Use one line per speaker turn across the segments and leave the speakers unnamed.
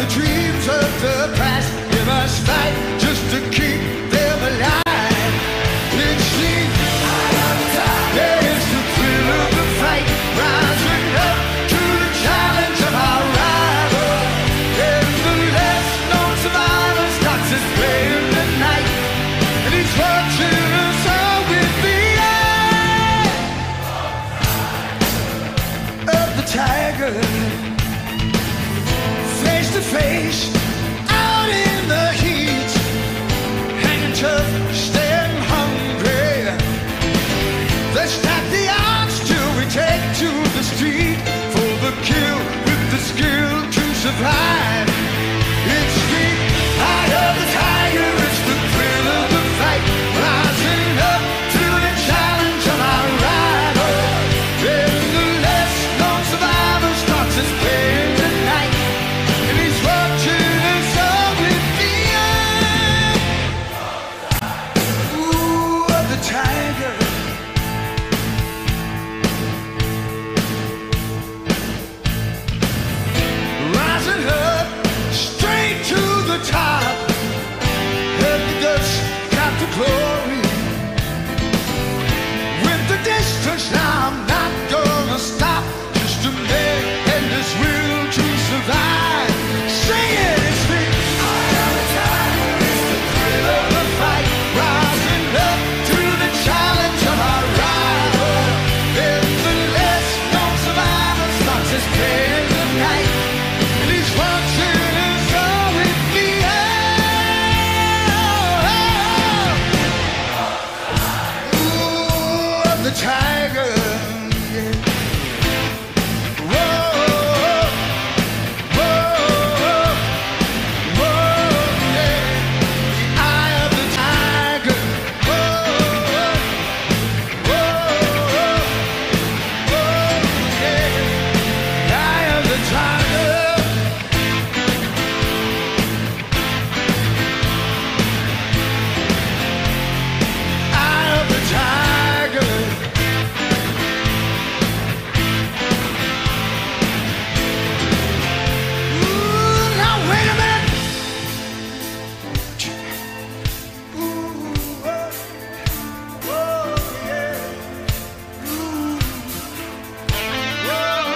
the dreams of the past, you must fight just to keep them alive. It seems there is the thrill of the fight, rising up to the challenge of our rival. And the less known survivor starts his play in the night, and he's watching us all with the eye of the tiger. Face to face, out in the heat, hanging tough, staying hungry. Let's stack the odds till we take to the street for the kill with the skill to survive. It's the eye of the tiger, it's the thrill of the fight, rising up to the challenge of our rival. Then the less known survivor starts his play in the night, and he's watching us all with the eye. Ooh, of the tiger. Rising up, straight to the top. Heard the dust, got the glory. With the distance, now I'm not gonna stop. Just a man and his will to survive. Sing it, it's the eye of the tiger, it's the thrill of the fight, rising up to the challenge of our rival. Then the less known survivor starts his play in the night, and he's watching us all with the eye. Ooh, of the tiger. Yeah. Whoa, whoa, whoa, yeah. The eye of the tiger. Whoa, whoa, whoa, yeah. The eye of the tiger. Eye of the tiger. Ooh, now wait a minute. Ooh, whoa, whoa, yeah. Ooh, whoa,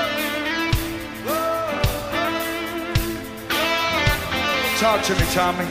whoa. Talk to me, Tommy.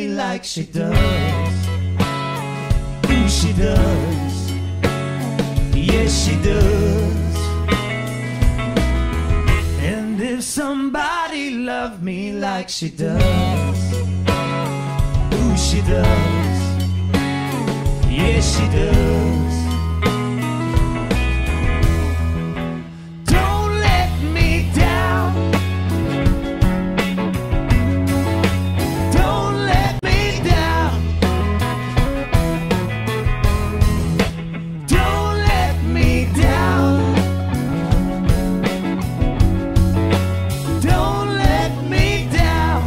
me like she does. Ooh, she does. Yes, she does. And if somebody loved me like she does, ooh, she does. Yes, she does. Don't let me down. Don't let me down. Don't let me down. Don't let me down.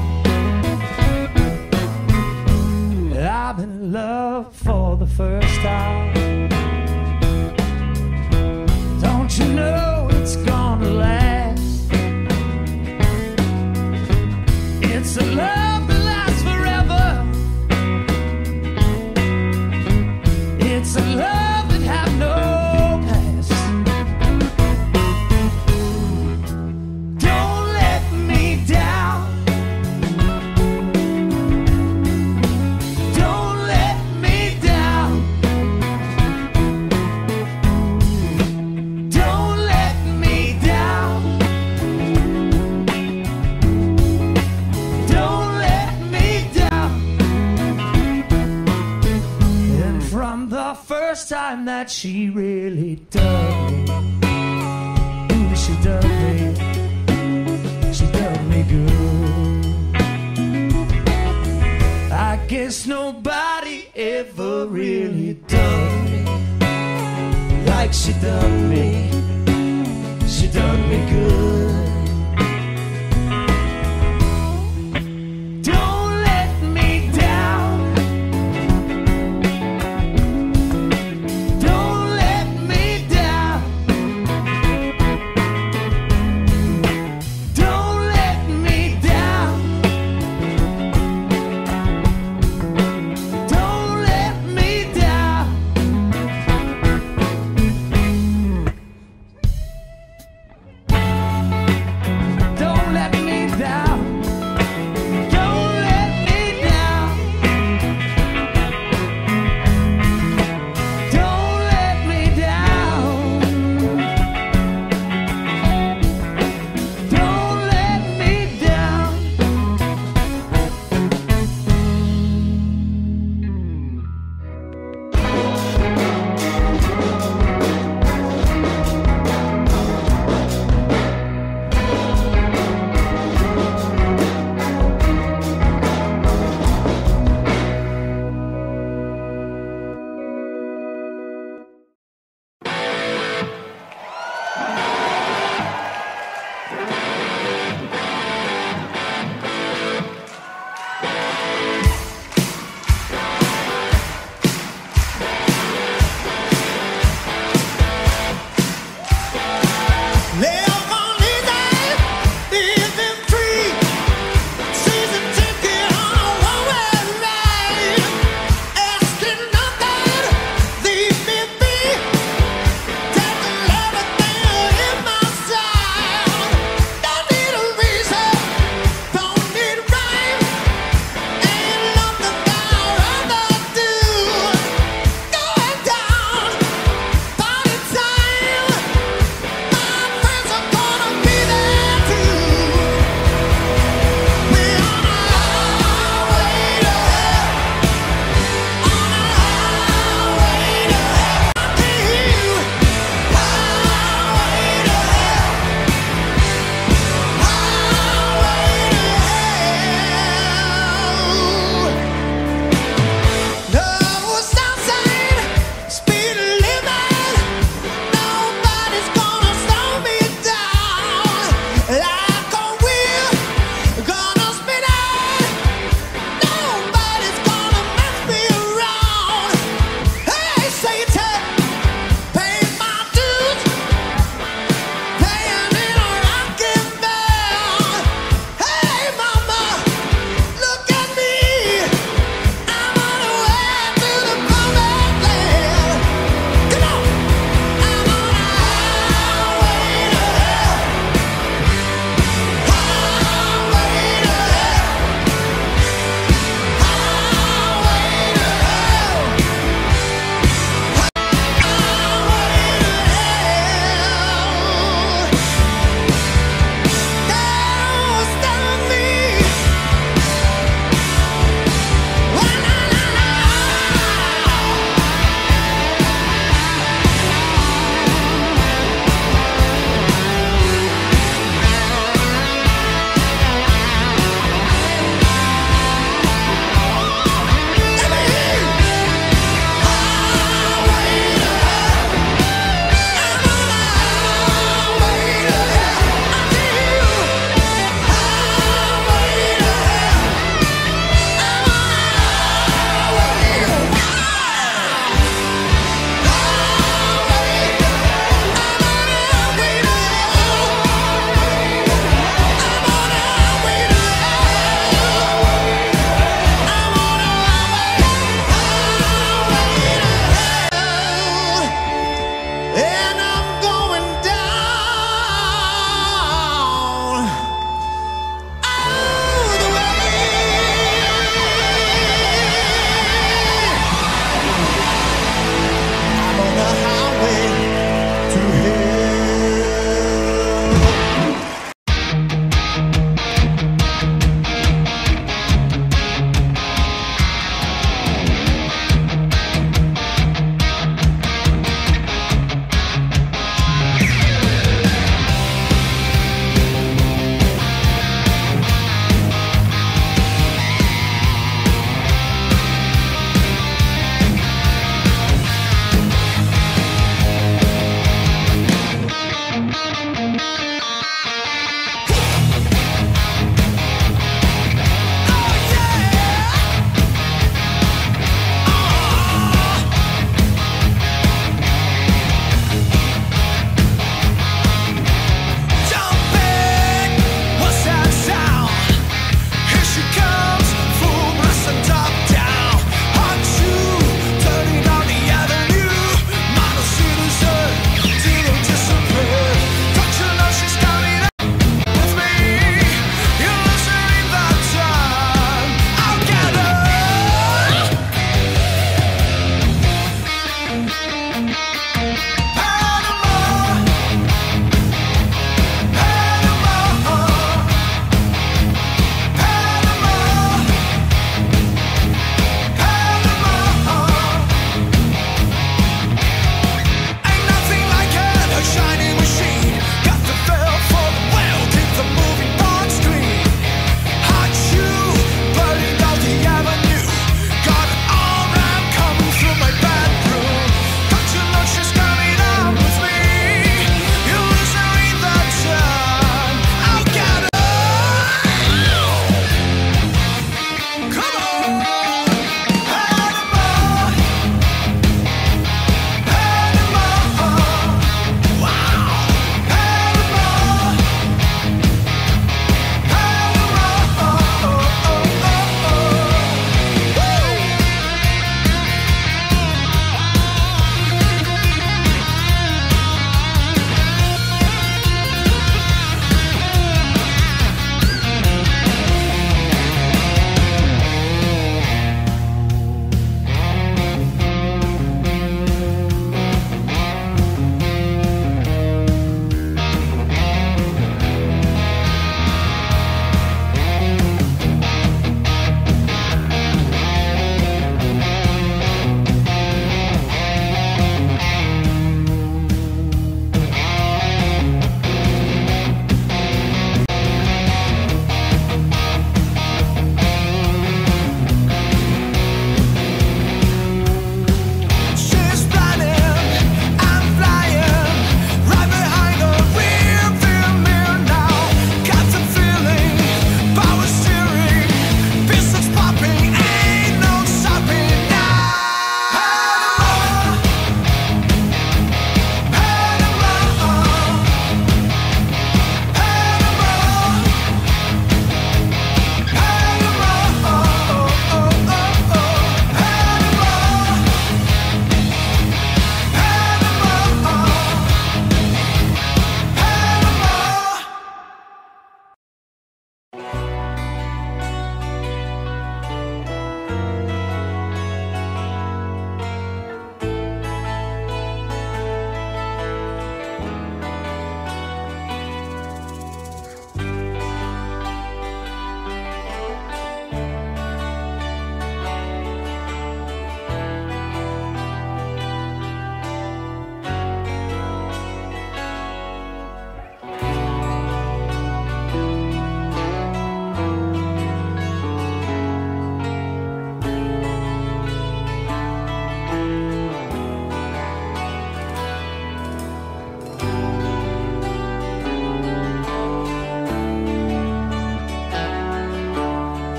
I'm in love for the first time. Don't you know it's gonna last? It's a love that lasts forever. It's a love that have no past. Don't let me down. Don't let me down. Don't let me down. Don't let me down. And from the first time that she really dug me, ooh, she dug me. She dug me good. I guess nobody ever really dug me like she dug me. She dug me good. Don't let me down. Don't let me down. Don't let me down. Don't let me down.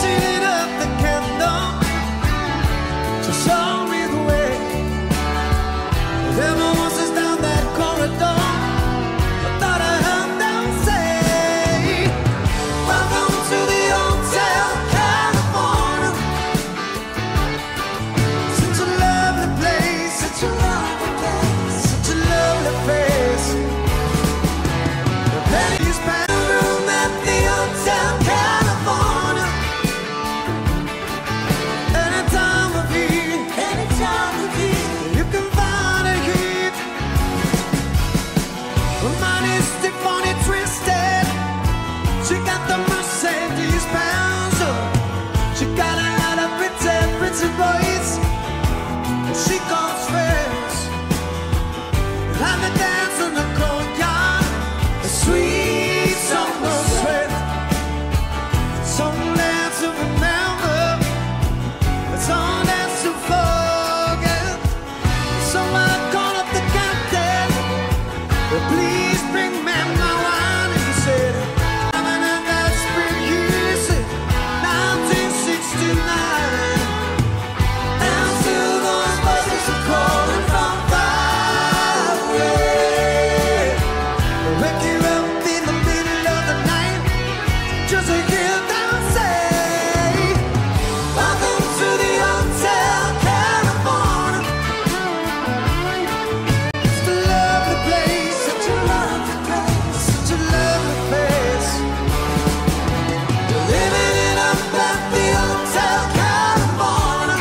lit up the candle to show me the way. There were voices down that corridor. I thought I heard them say, welcome to the Hotel California. Such a lovely place, such a lovely place, such a lovely place. The pennies by the room at the Hotel California. Any time of year, you can find a heat. Money's stiff on it, twisted. She got the Mercedes Benz. She got a lot of pretty boys. She goes first. And the dance in the courtyard, a sweet summer sweat. Some dance to remember, some dance to forget. So I called up the captain. Please bring me my wine. And he said, coming in that spring year, said 1969. And still those buses are calling from far away. They wake you up in the middle of the night just to hear them say, welcome to the Hotel California. It's a lovely place, such a lovely place, such a lovely place. You're living it up at the Hotel California.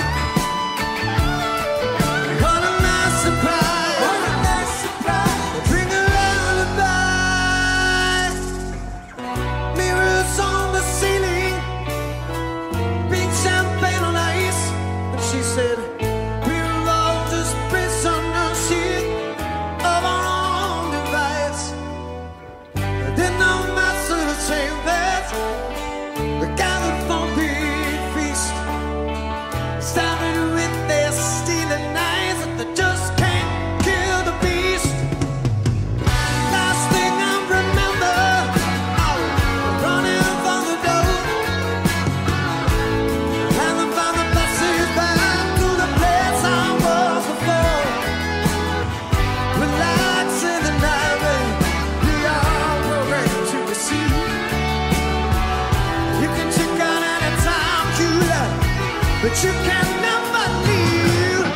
What a nice surprise, what a nice surprise. Bring a lullaby. Mirrors on the ceiling, pink champagne on ice. And she said, we're all just prisoners here of our own device. Then no master say that we gathered for a big feast. Started with their stealing knives, and they just can't kill the beast. Last thing I remember, running from the door. And I found the buses back to the place I was before. Relax in the night, we are programmed to receive. You can check out anytime you like, but you can never leave.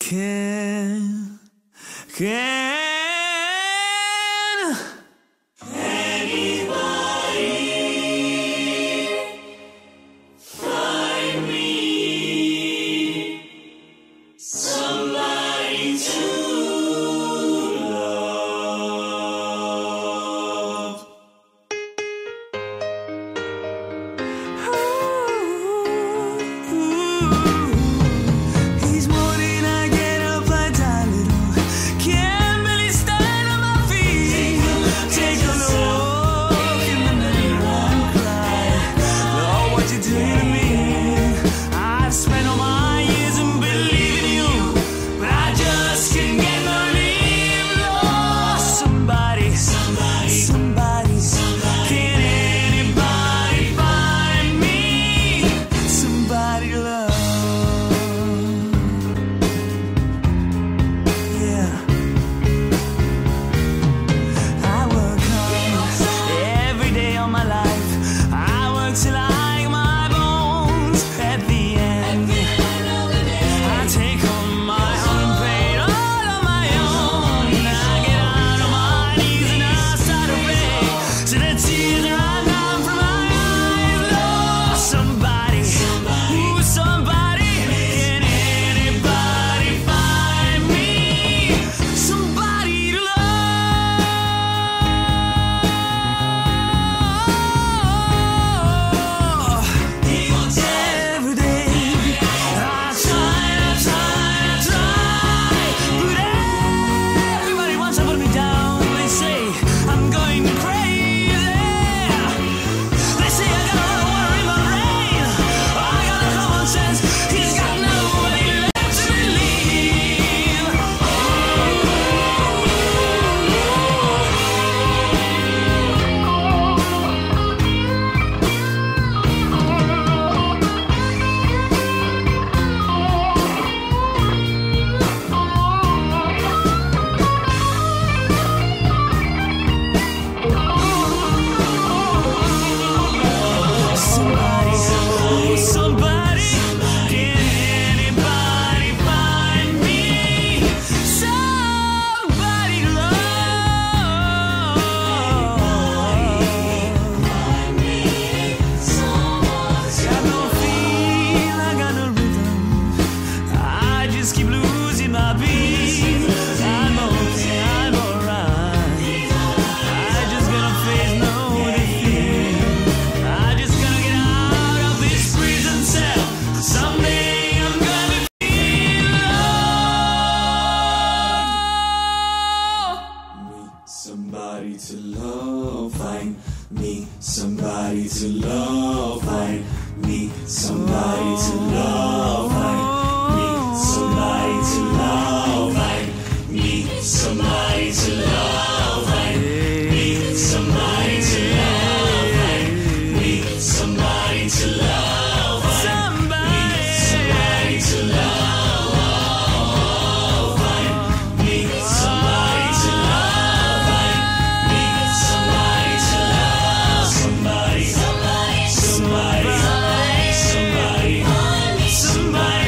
Somebody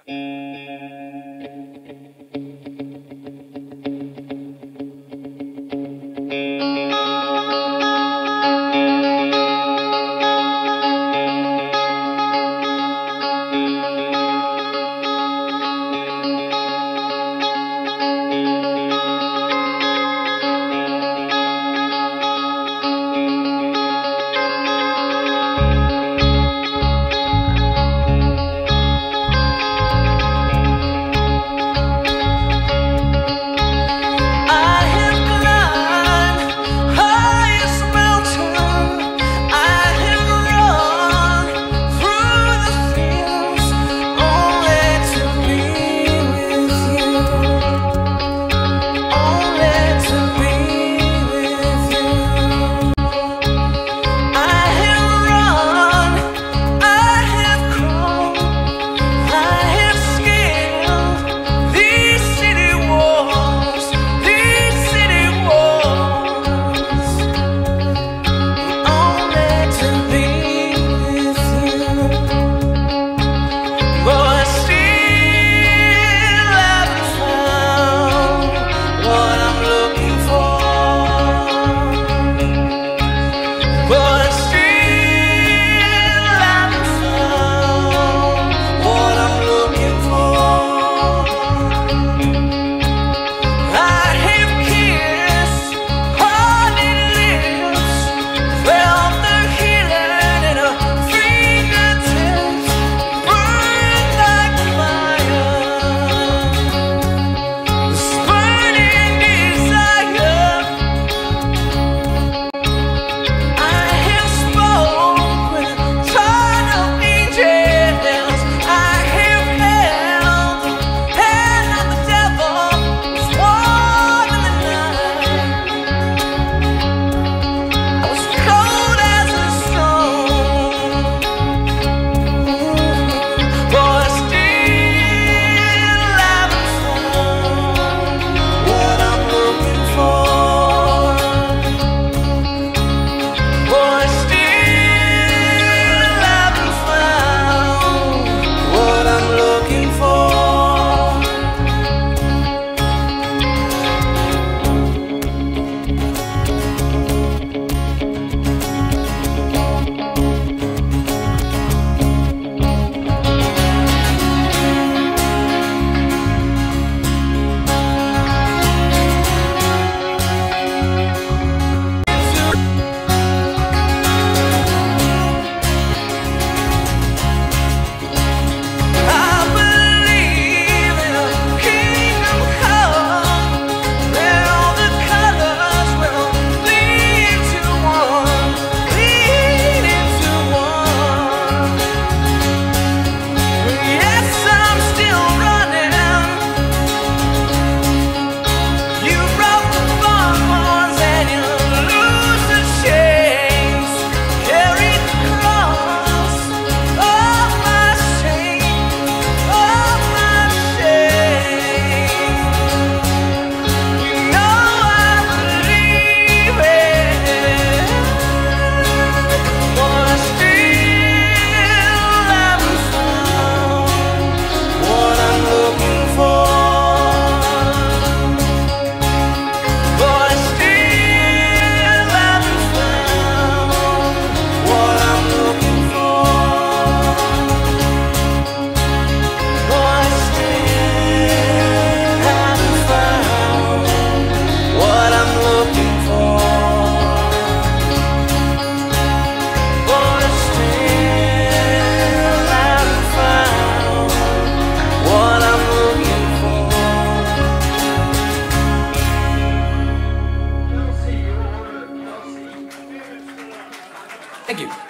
Thank you.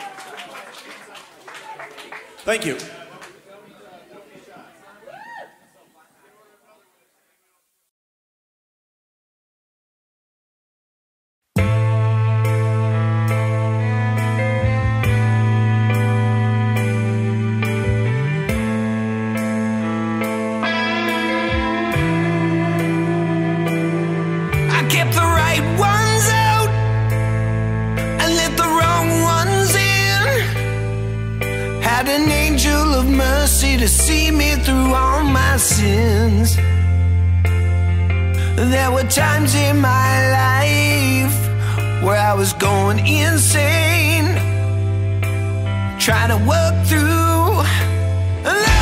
Thank you.
To see me through all
my sins. There were times in my life where I was going insane, trying to work through the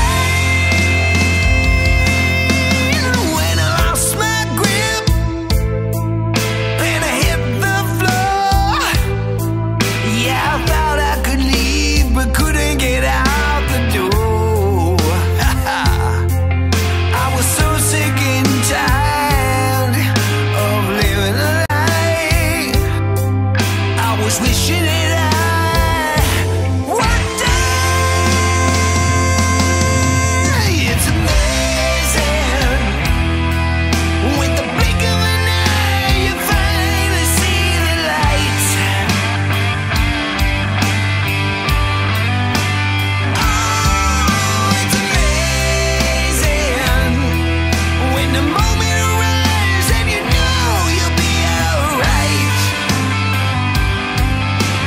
pain. When I lost my grip and I hit the floor, yeah, I thought I could leave but couldn't get out the door. I was so sick and tired of living a lie. I was wishing that I would die. It's amazing, with the blink of an eye you finally see the light. Oh, it's amazing, when the moment arrives and you know you'll be alright.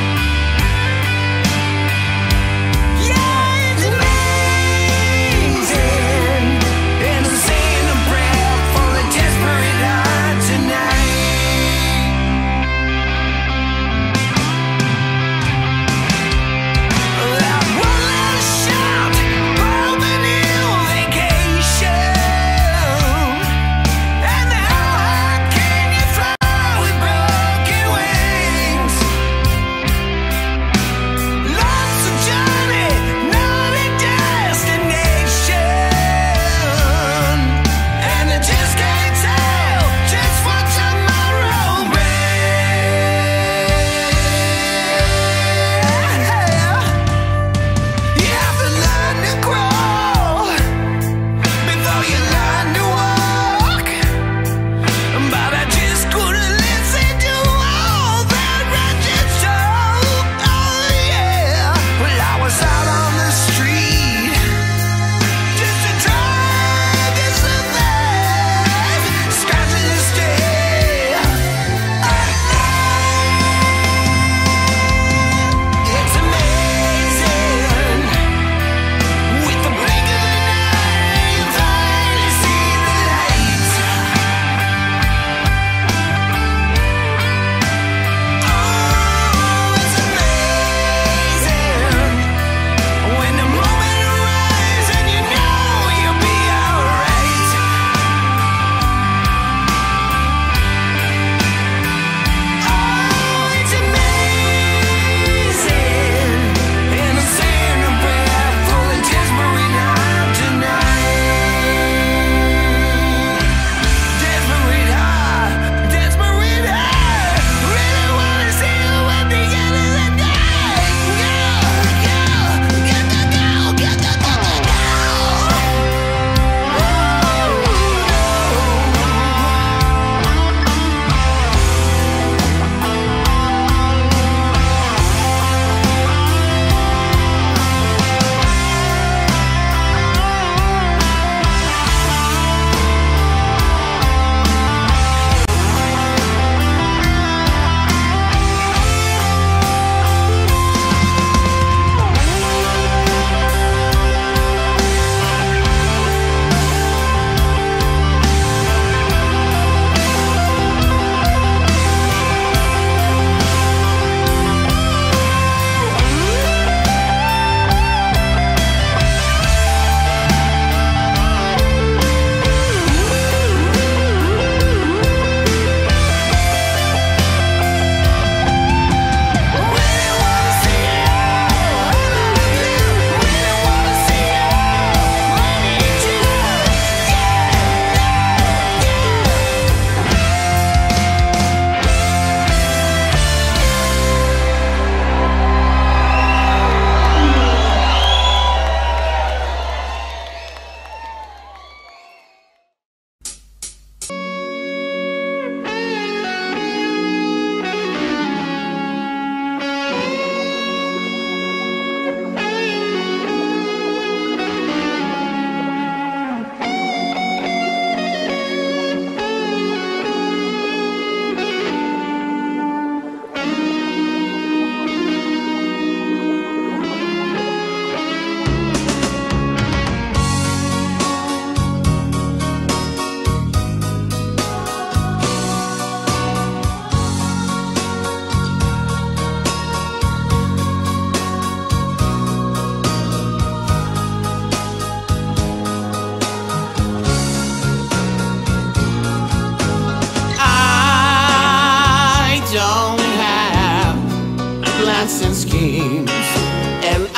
plans and schemes, and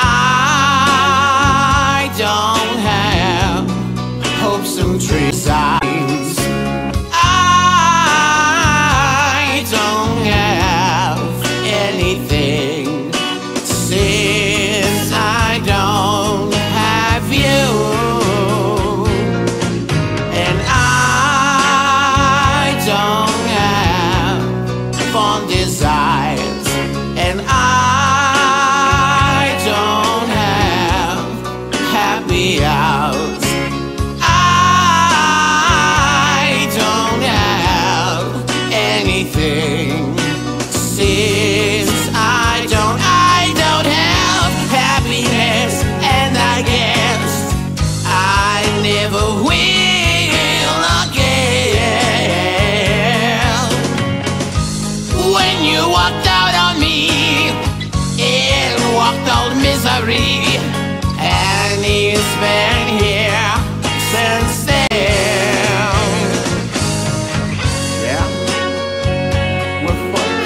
I don't have hopes and dreams. I don't have anything since I don't have you, and I don't have fond desires, and I don't have happy hours. I don't have anything since I don't have happiness, and I guess I never will again. When you walked out on me and walked all misery, and it's been here since then. Yeah, we're fucked.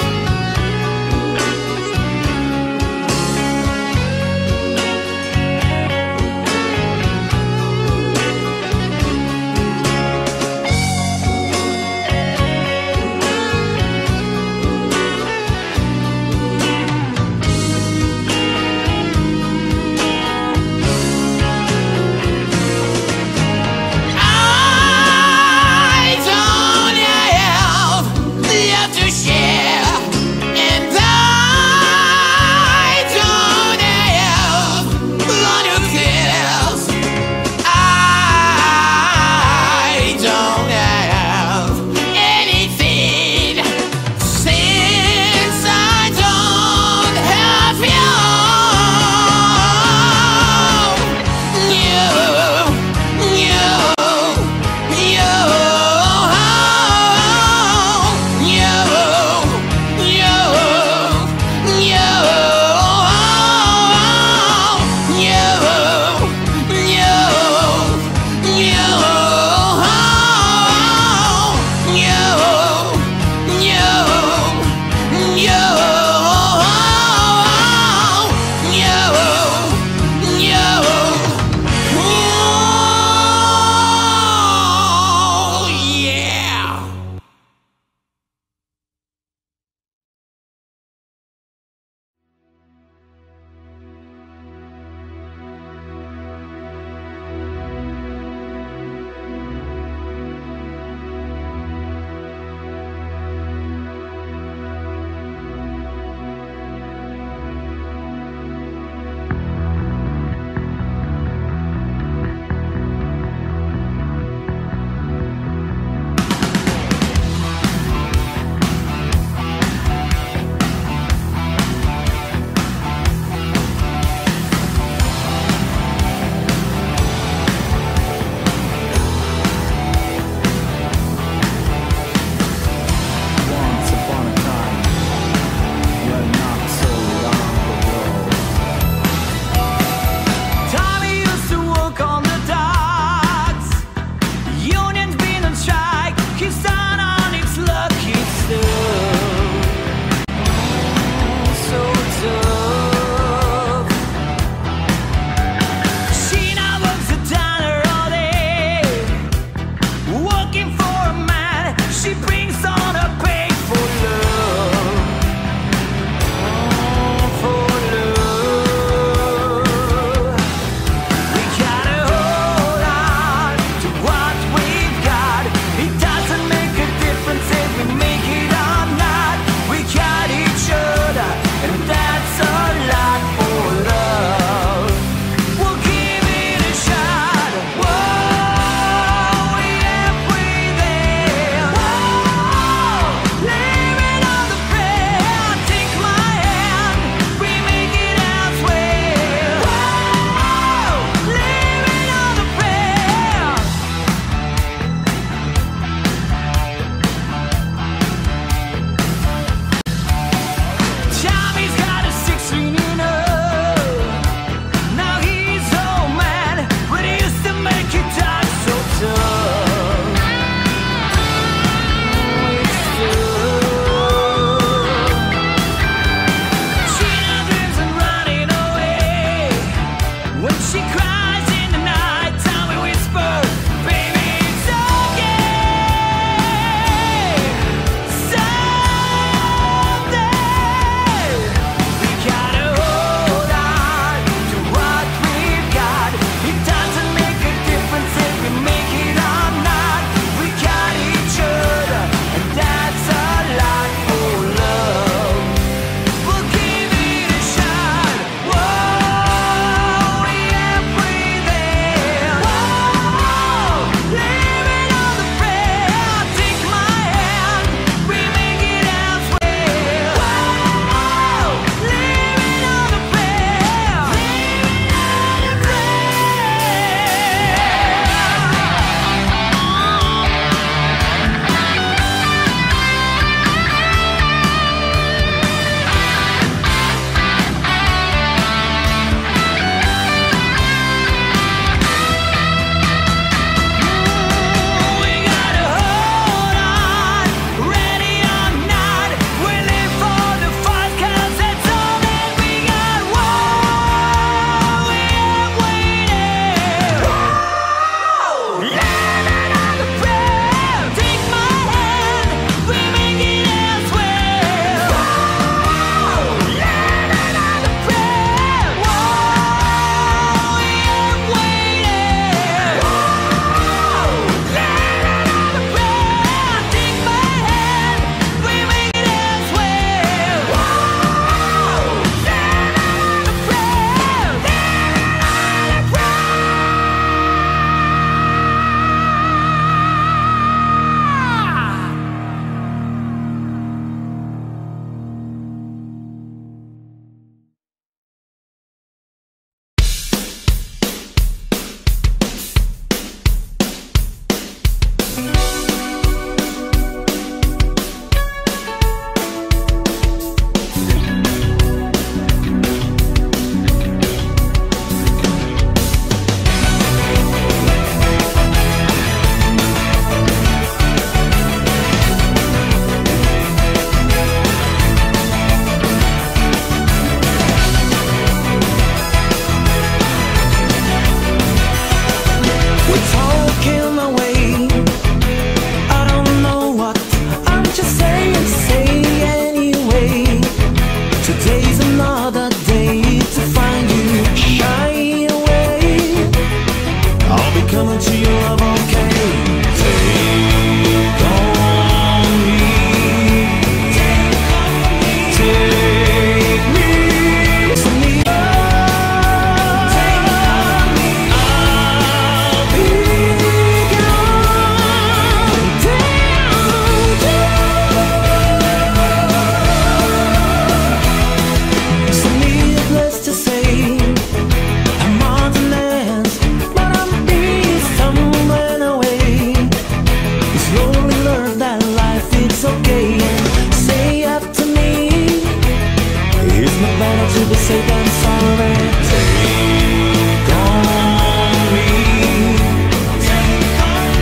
to say that I'm sorry. Take on me. Take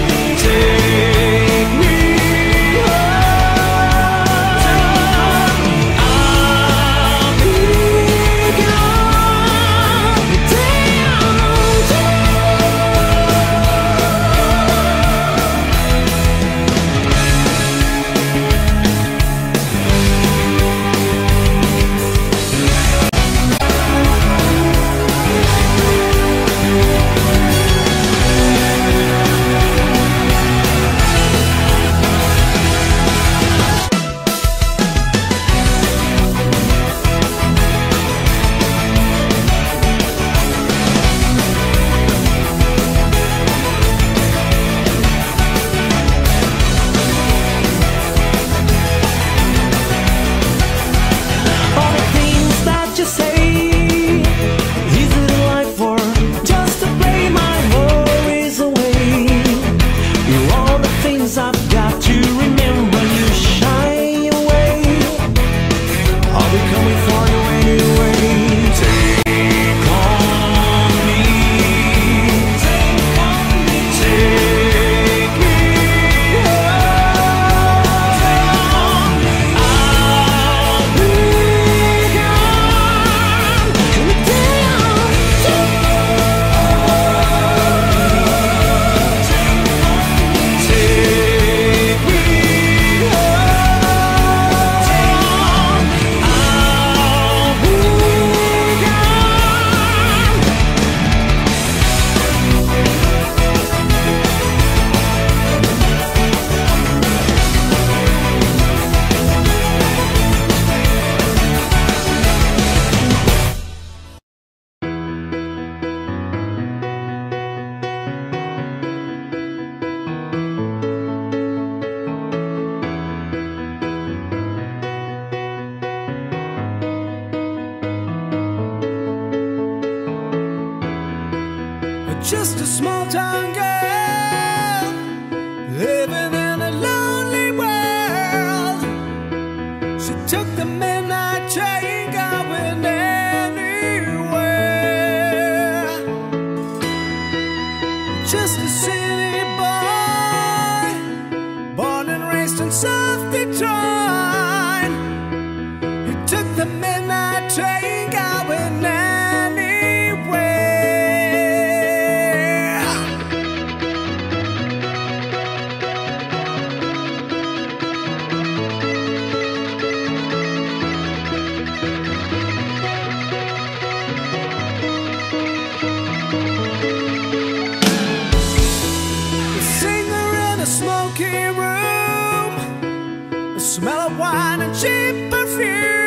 me home. I'll be gone. All the things that you say, easy to lie for, just to play my worries away. You're all the things I've got to remember. You shine away. I'll be coming for you anyway. Take on me. Take me home. I'll be just a small town girl living in a lonely world. She took the midnight train going anywhere. Just a city boy, born and raised in South Detroit. He took the midnight train going anywhere. Smoky room, the smell of wine and cheap perfume.